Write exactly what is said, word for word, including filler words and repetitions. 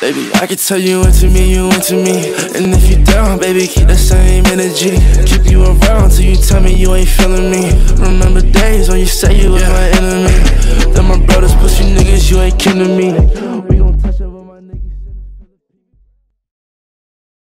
Baby, I can tell you into me, you into me. And if you down, baby, keep the same energy. Keep you around till you tell me you ain't feeling me. Remember days when you say you was my enemy. Then my brothers push you niggas, you ain't kin to me.